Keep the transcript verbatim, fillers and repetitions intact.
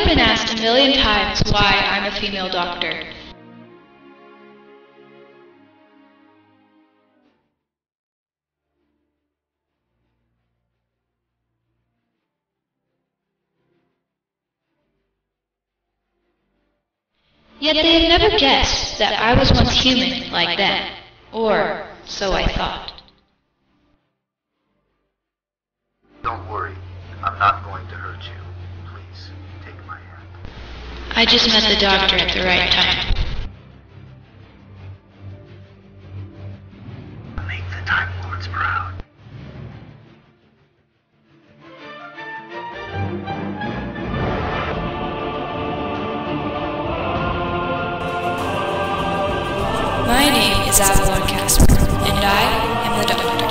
been asked a million times why I'm a female doctor. Yet they have never guessed that I was once human like them, or so I thought. Don't worry, I'm not going to hurt you. Please, take my hand. I just met the doctor at the right time. Make the Time Lords proud. My name is Avalon Casper, and I am the Doctor.